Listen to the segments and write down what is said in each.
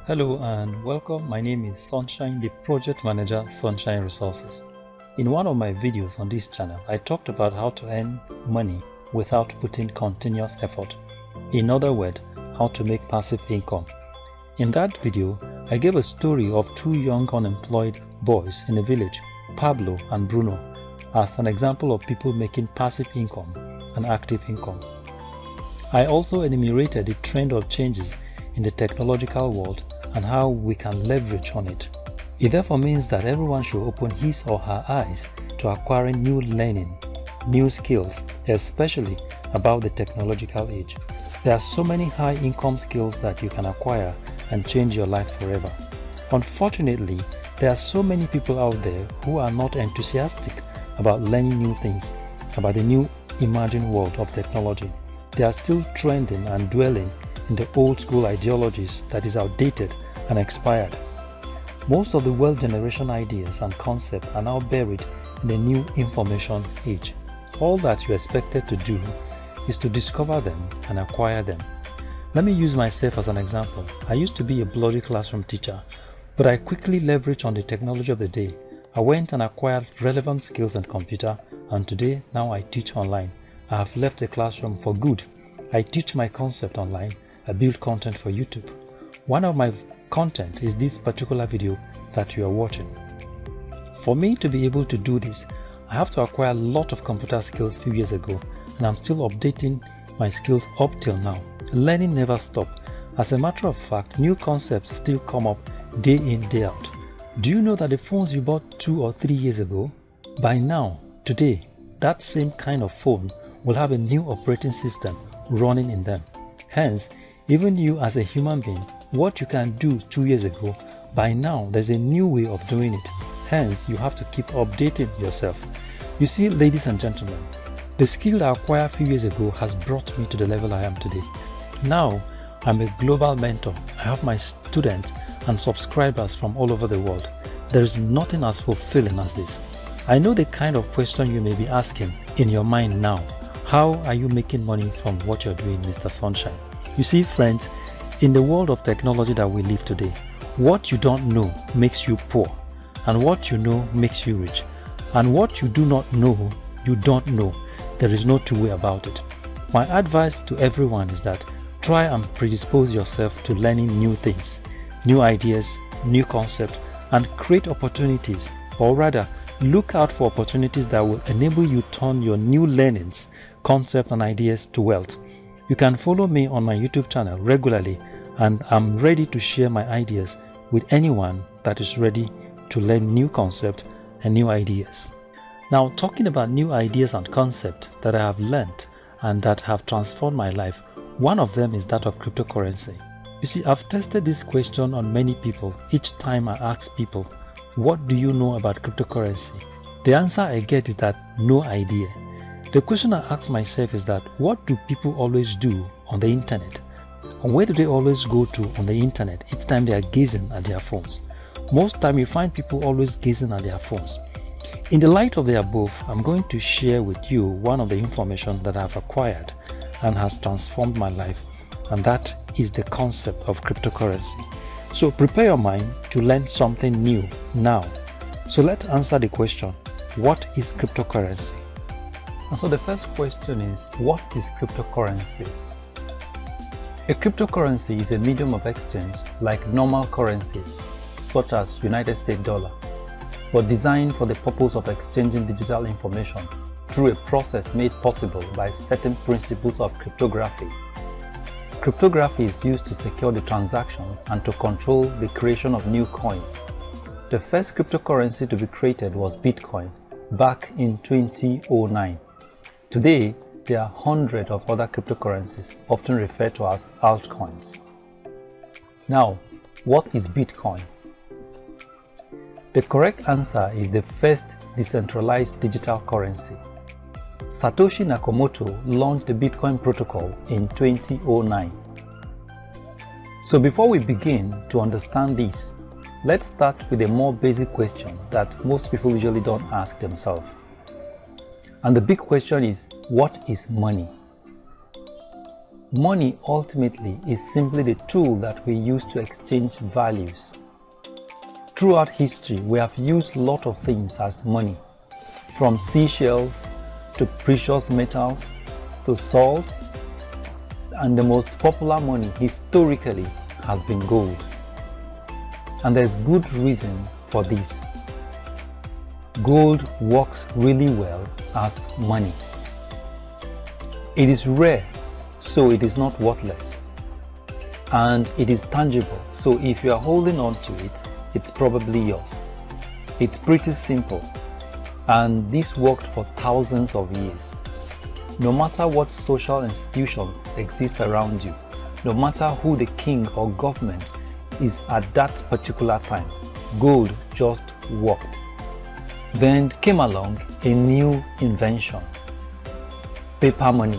Hello and welcome. My name is Sunshine, the project manager, Sunshine Resources. In one of my videos on this channel, I talked about how to earn money without putting continuous effort. In other words, how to make passive income. In that video, I gave a story of two young unemployed boys in a village, Pablo and Bruno, as an example of people making passive income and active income. I also enumerated the trend of changes in the technological world and how we can leverage on it. It therefore means that everyone should open his or her eyes to acquiring new learning, new skills, especially about the technological age. There are so many high income skills that you can acquire and change your life forever. Unfortunately, there are so many people out there who are not enthusiastic about learning new things, about the new emerging world of technology. They are still trending and dwelling in the old school ideologies that is outdated and expired. Most of the wealth generation ideas and concepts are now buried in the new information age. All that you're expected to do is to discover them and acquire them. Let me use myself as an example. I used to be a bloody classroom teacher, but I quickly leveraged on the technology of the day. I went and acquired relevant skills in computer, and today now I teach online. I have left the classroom for good. I teach my concept online. I build content for YouTube. One of my content is this particular video that you are watching. For me to be able to do this, I have to acquire a lot of computer skills a few years ago, and I'm still updating my skills up till now. Learning never stops. As a matter of fact, new concepts still come up day in, day out. Do you know that the phones you bought 2 or 3 years ago, by now, today, that same kind of phone will have a new operating system running in them. Hence, even you as a human being, what you can do 2 years ago, by now there's a new way of doing it. Hence, you have to keep updating yourself. You see, ladies and gentlemen, the skill I acquired a few years ago has brought me to the level I am today. Now, I'm a global mentor. I have my students and subscribers from all over the world. There is nothing as fulfilling as this. I know the kind of question you may be asking in your mind now. How are you making money from what you're doing, Mr. Sunshine? You see, friends, in the world of technology that we live today, what you don't know makes you poor, and what you know makes you rich. And what you do not know, you don't know. There is no two way about it. My advice to everyone is that try and predispose yourself to learning new things, new ideas, new concepts, and create opportunities, or rather, look out for opportunities that will enable you to turn your new learnings, concepts, and ideas to wealth. You can follow me on my YouTube channel regularly, and I'm ready to share my ideas with anyone that is ready to learn new concepts and new ideas. Now, talking about new ideas and concepts that I have learned and that have transformed my life, one of them is that of cryptocurrency. You see, I've tested this question on many people each time I ask people, what do you know about cryptocurrency? The answer I get is that no idea. The question I ask myself is that what do people always do on the internet? And where do they always go to on the internet each time they are gazing at their phones? Most time you find people always gazing at their phones. In the light of the above, I'm going to share with you one of the information that I've acquired and has transformed my life, and that is the concept of cryptocurrency. So prepare your mind to learn something new now. So let's answer the question, what is cryptocurrency? And so the first question is, what is cryptocurrency? A cryptocurrency is a medium of exchange like normal currencies, such as United States dollar, but designed for the purpose of exchanging digital information through a process made possible by certain principles of cryptography. Cryptography is used to secure the transactions and to control the creation of new coins. The first cryptocurrency to be created was Bitcoin back in 2009. Today, there are hundreds of other cryptocurrencies, often referred to as altcoins. Now, what is Bitcoin? The correct answer is the first decentralized digital currency. Satoshi Nakamoto launched the Bitcoin protocol in 2009. So before we begin to understand this, let's start with a more basic question that most people usually don't ask themselves. And the big question is, what is money? Money ultimately is simply the tool that we use to exchange values. Throughout history, we have used a lot of things as money, from seashells to precious metals to salt, and the most popular money historically has been gold. And there's good reason for this. Gold works really well as money. It is rare, so it is not worthless. And it is tangible, so if you are holding on to it, it's probably yours. It's pretty simple, and this worked for thousands of years. No matter what social institutions exist around you, no matter who the king or government is at that particular time, gold just worked. Then came along a new invention: paper money.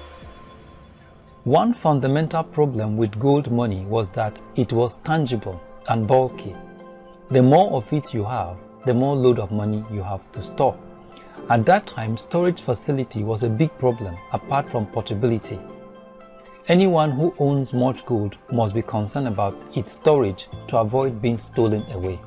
One fundamental problem with gold money was that it was tangible and bulky. The more of it you have, the more load of money you have to store. At that time, storage facility was a big problem apart from portability. Anyone who owns much gold must be concerned about its storage to avoid being stolen away.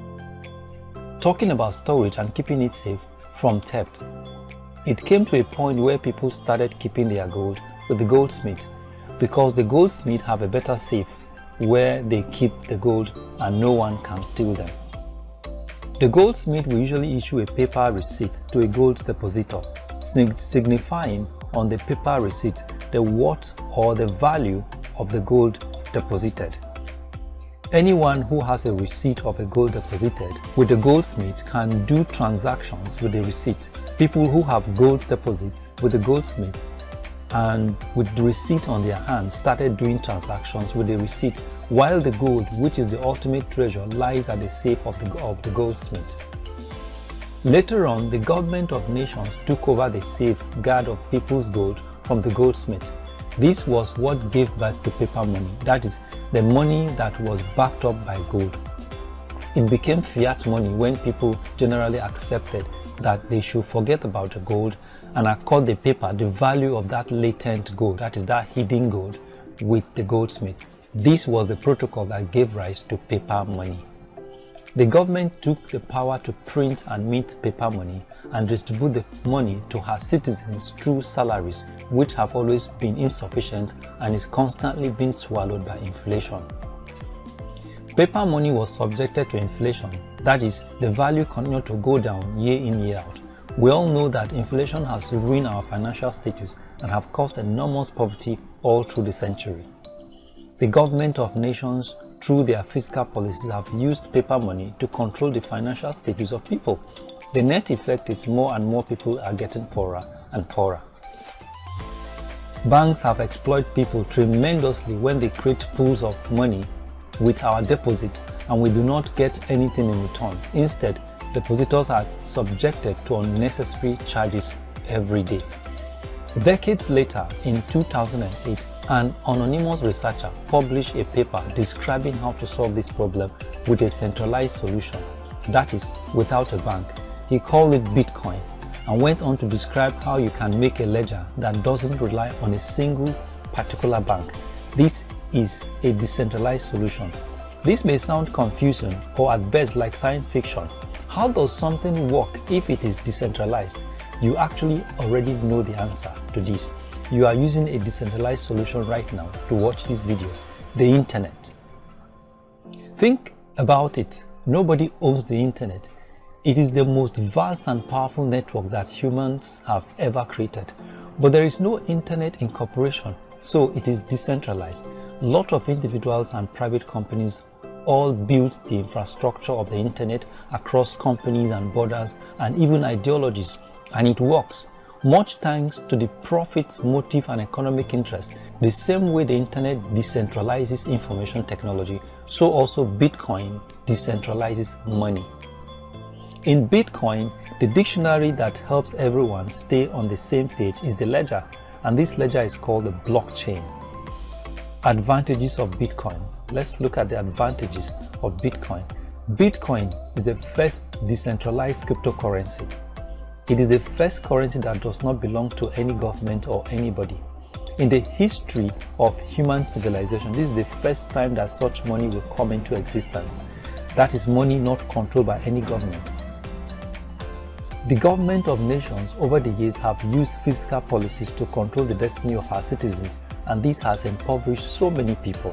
Talking about storage and keeping it safe from theft, it came to a point where people started keeping their gold with the goldsmith, because the goldsmith have a better safe where they keep the gold and no one can steal them. The goldsmith will usually issue a paper receipt to a gold depositor, signifying on the paper receipt the worth or the value of the gold deposited. Anyone who has a receipt of a gold deposited with the goldsmith can do transactions with the receipt. People who have gold deposits with the goldsmith and with the receipt on their hands started doing transactions with the receipt, while the gold, which is the ultimate treasure, lies at the safe of the goldsmith. Later on, the government of nations took over the safeguard of people's gold from the goldsmith. This was what gave birth to paper money, that is, the money that was backed up by gold. It became fiat money when people generally accepted that they should forget about the gold and accord the paper the value of that latent gold, that is, that hidden gold, with the goldsmith. This was the protocol that gave rise to paper money. The government took the power to print and mint paper money and distribute the money to her citizens through salaries, which have always been insufficient and is constantly being swallowed by inflation. Paper money was subjected to inflation, that is, the value continued to go down year in, year out. We all know that inflation has ruined our financial status and have caused enormous poverty all through the century. The government of nations, through their fiscal policies, have used paper money to control the financial status of people. The net effect is more and more people are getting poorer and poorer. Banks have exploited people tremendously when they create pools of money with our deposit and we do not get anything in return. Instead, depositors are subjected to unnecessary charges every day. Decades later, in 2008, an anonymous researcher published a paper describing how to solve this problem with a centralized solution, that is, without a bank. He called it Bitcoin and went on to describe how you can make a ledger that doesn't rely on a single particular bank. This is a decentralized solution. This may sound confusing or at best like science fiction. How does something work if it is decentralized? You actually already know the answer to this. You are using a decentralized solution right now to watch these videos, the internet. Think about it. Nobody owns the internet. It is the most vast and powerful network that humans have ever created. But there is no internet incorporation, so it is decentralized. A lot of individuals and private companies all built the infrastructure of the internet across companies and borders and even ideologies, and it works, much thanks to the profit motive and economic interest. The same way the internet decentralizes information technology, so also Bitcoin decentralizes money. In Bitcoin, the dictionary that helps everyone stay on the same page is the ledger, and this ledger is called the blockchain. Advantages of Bitcoin. Let's look at the advantages of Bitcoin. Bitcoin is the first decentralized cryptocurrency. It is the first currency that does not belong to any government or anybody. In the history of human civilization, this is the first time that such money will come into existence. That is money not controlled by any government. The government of nations over the years have used fiscal policies to control the destiny of our citizens, and this has impoverished so many people.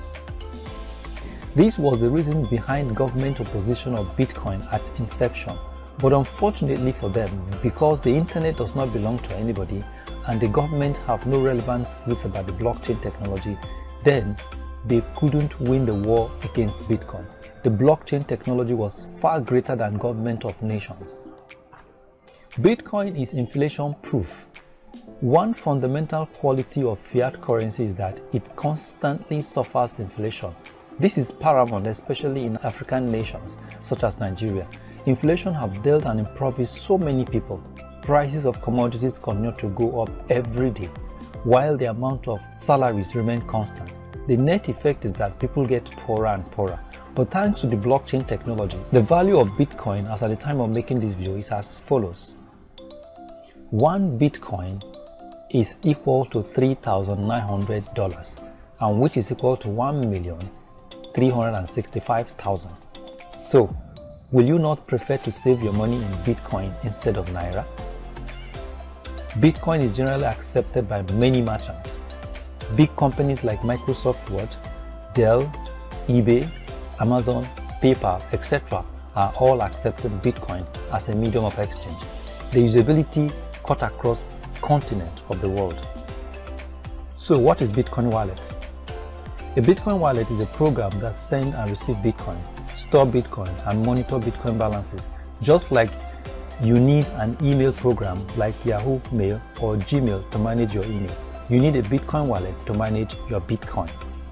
This was the reason behind government opposition of Bitcoin at inception. But unfortunately for them, because the internet does not belong to anybody and the government have no relevant skills about the blockchain technology, then they couldn't win the war against Bitcoin. The blockchain technology was far greater than government of nations. Bitcoin is inflation proof. One fundamental quality of fiat currency is that it constantly suffers inflation. This is paramount, especially in African nations such as Nigeria. Inflation has dealt and impoverished so many people. Prices of commodities continue to go up every day, while the amount of salaries remain constant. The net effect is that people get poorer and poorer. But thanks to the blockchain technology, the value of Bitcoin as at the time of making this video is as follows. 1 Bitcoin is equal to $3,900, and which is equal to 1,365,000. So, will you not prefer to save your money in Bitcoin instead of Naira? Bitcoin is generally accepted by many merchants. Big companies like Microsoft Word, Dell, eBay, Amazon, PayPal, etc. are all accepting Bitcoin as a medium of exchange. The usability cut across continent of the world. So what is Bitcoin Wallet? A Bitcoin wallet is a program that sends and receives Bitcoin, store Bitcoins, and monitor Bitcoin balances. Just like you need an email program like Yahoo Mail or Gmail to manage your email, you need a Bitcoin wallet to manage your Bitcoin.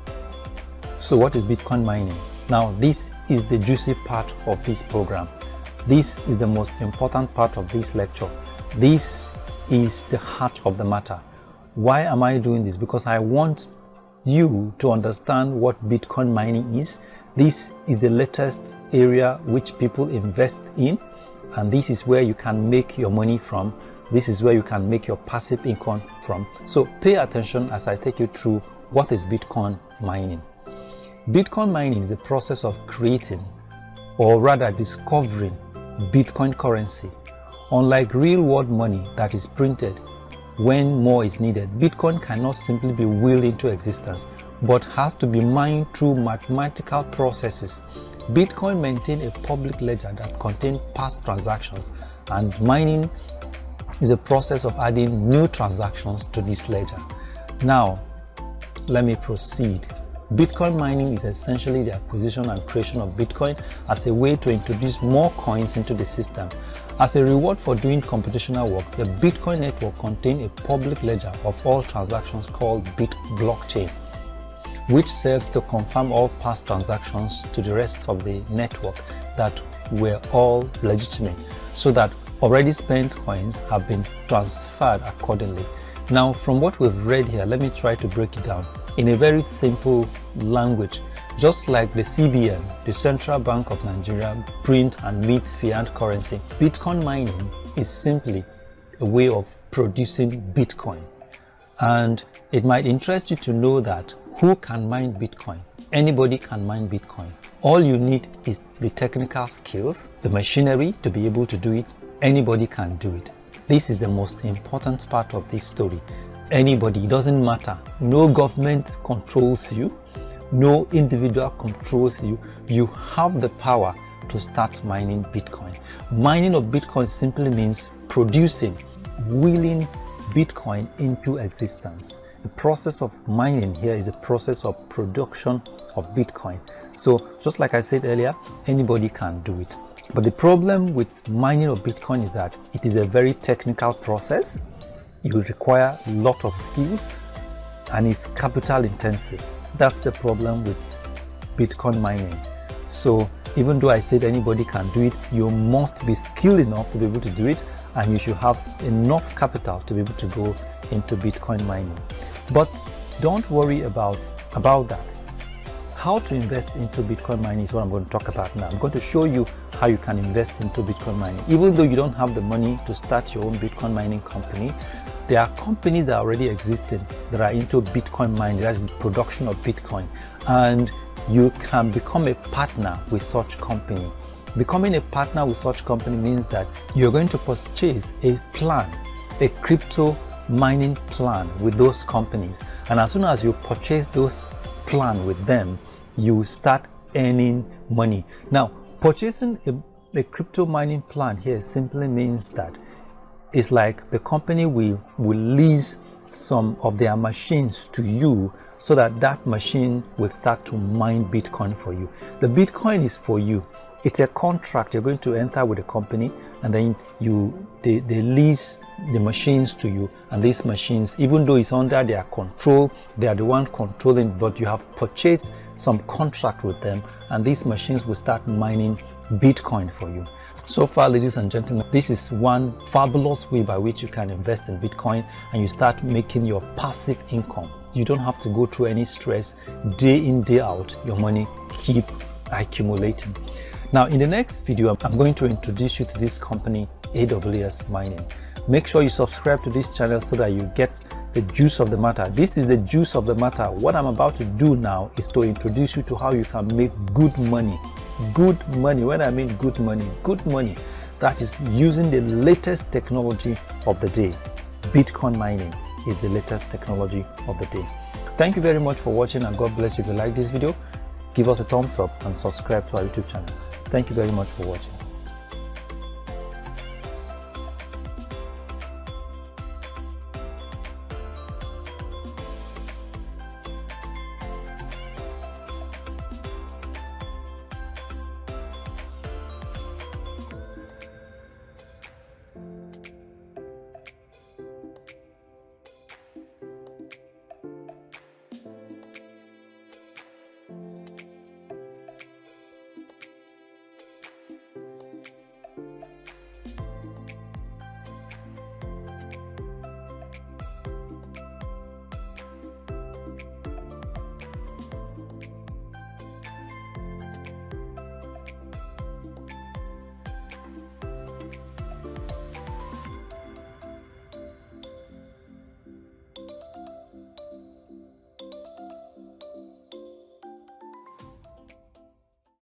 So what is Bitcoin mining? Now this is the juicy part of this program. This is the most important part of this lecture. This is the heart of the matter. Why am I doing this? Because I want you to understand what Bitcoin mining is. This is the latest area which people invest in, and this is where you can make your money from. This is where you can make your passive income from. So pay attention as I take you through what is Bitcoin mining. Bitcoin mining is the process of creating, or rather discovering, Bitcoin currency. Unlike real-world money that is printed when more is needed, Bitcoin cannot simply be willed into existence, but has to be mined through mathematical processes. Bitcoin maintains a public ledger that contains past transactions, and mining is a process of adding new transactions to this ledger. Now, let me proceed. Bitcoin mining is essentially the acquisition and creation of Bitcoin as a way to introduce more coins into the system. As a reward for doing computational work, the Bitcoin network contains a public ledger of all transactions called blockchain, which serves to confirm all past transactions to the rest of the network that were all legitimate, so that already spent coins have been transferred accordingly. Now, from what we've read here, let me try to break it down in a very simple language. Just like the CBN, the Central Bank of Nigeria, print and mint fiat currency, Bitcoin mining is simply a way of producing Bitcoin. And it might interest you to know that who can mine Bitcoin? Anybody can mine Bitcoin. All you need is the technical skills, the machinery to be able to do it. Anybody can do it. This is the most important part of this story. Anybody, it doesn't matter. No government controls you. No individual controls you. You have the power to start mining Bitcoin. Mining of Bitcoin simply means producing, willing Bitcoin into existence. The process of mining here is a process of production of Bitcoin. So just like I said earlier, anybody can do it. But the problem with mining of Bitcoin is that it is a very technical process. You require a lot of skills and it's capital intensive. That's the problem with Bitcoin mining. So even though I said anybody can do it, you must be skilled enough to be able to do it, and you should have enough capital to be able to go into Bitcoin mining. But don't worry about that. How to invest into Bitcoin mining is what I'm going to talk about now. I'm going to show you how you can invest into Bitcoin mining. Even though you don't have the money to start your own Bitcoin mining company, there are companies that are already existing that are into Bitcoin mining, that is the production of Bitcoin, and you can become a partner with such company. Becoming a partner with such company means that you're going to purchase a plan, a crypto mining plan with those companies, and as soon as you purchase those plan with them, you start earning money. Now, purchasing a crypto mining plan here simply means that it's like the company will lease some of their machines to you so that that machine will start to mine Bitcoin for you. The Bitcoin is for you. It's a contract you're going to enter with the company, and then they lease the machines to you, and these machines, even though it's under their control, they are the one controlling, but you have purchased some contract with them, and these machines will start mining Bitcoin for you. So far, ladies and gentlemen, this is one fabulous way by which you can invest in Bitcoin and you start making your passive income. You don't have to go through any stress. Day in, day out, your money keep accumulating. Now, in the next video, I'm going to introduce you to this company, AWS Mining. Make sure you subscribe to this channel so that you get the juice of the matter. This is the juice of the matter. What I'm about to do now is to introduce you to how you can make good money. Good money. When I mean good money, that is using the latest technology of the day. Bitcoin mining is the latest technology of the day. Thank you very much for watching, and God bless you. If you like this video, give us a thumbs up and subscribe to our YouTube channel. Thank you very much for watching.